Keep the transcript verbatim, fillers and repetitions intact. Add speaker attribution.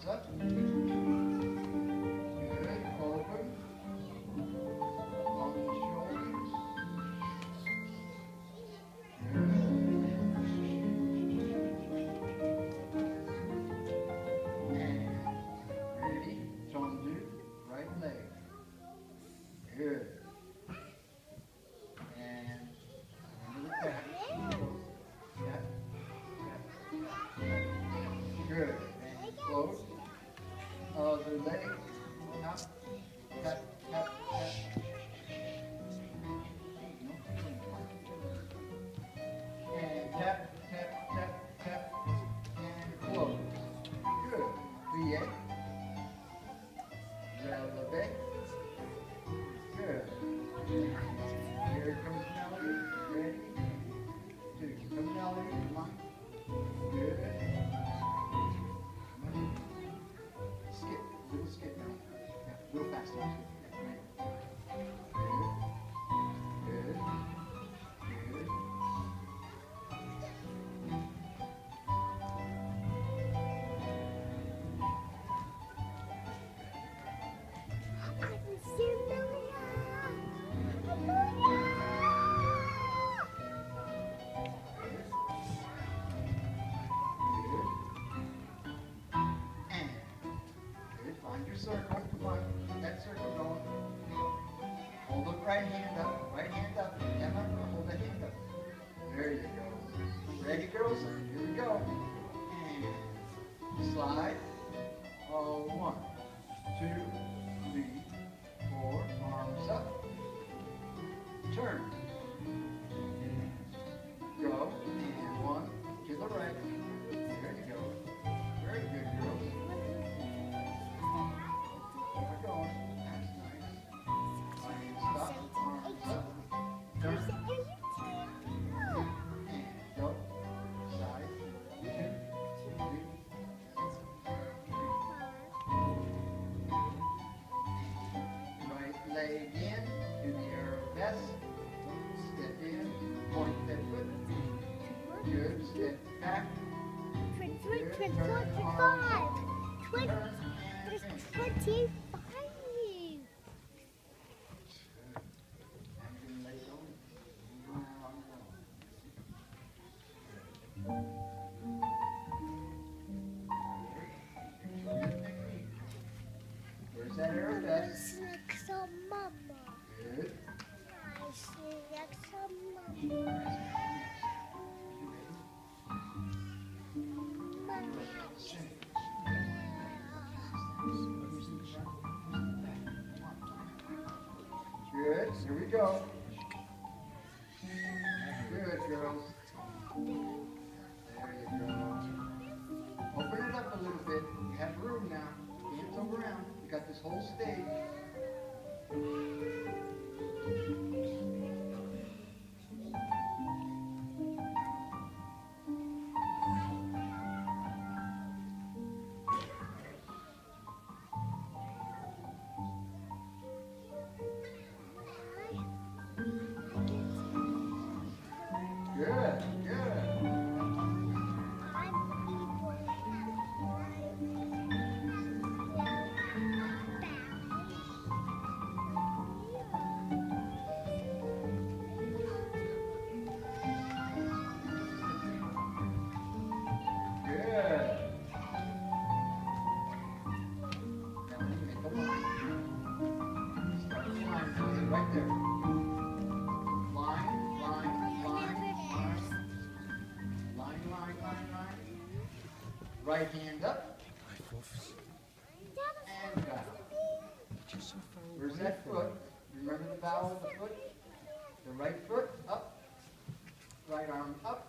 Speaker 1: arms up. Good. Open. On the shoulders. Good. And ready. Tendu. Right leg. Good. And under the back. Tap, tap, tap. Good. And close. Other leg. Up. Tap, tap, tap. And tap, tap, tap, tap. And close. Good. Plie. Releve. Good. Here comes Melody. Ready? Two. Come Melody. Come on. Good. Skip. Little skip now. Yeah, real fast. Yeah, right. Good. Good. Good. Find your circle. Come on. Get that circle going. Hold the right hand up. Right hand up. Emma, hold the hand up. There you go. Ready, girls? Here we go. And slide. Oh, one, two, three, four. Arms up. Turn. Go. And one to the right. There you go. Very good, girls. Leg in, do the arabesque, step in, point that foot, good, step back,
Speaker 2: Twin,
Speaker 1: good,
Speaker 2: twin, twin,
Speaker 1: turn
Speaker 2: twin,
Speaker 1: arms
Speaker 2: five.
Speaker 1: up,
Speaker 2: Twin,
Speaker 1: turn
Speaker 2: there's
Speaker 1: and finish.
Speaker 2: twenty-five.
Speaker 1: I'm going to let go. Where's that arabesque?
Speaker 2: Next to Mama.
Speaker 1: Good.
Speaker 2: I see next to Mama.
Speaker 1: Good. Here we go. Good, girls. There you go. Open it up a little bit. You have room now. Hands over around. You got this whole stage. Good, good. Right there. Line, line, line, line. Line, line, line, line. Right hand up. And bow. Where's that foot? Remember the bow of the foot? The right foot up. Right arm up.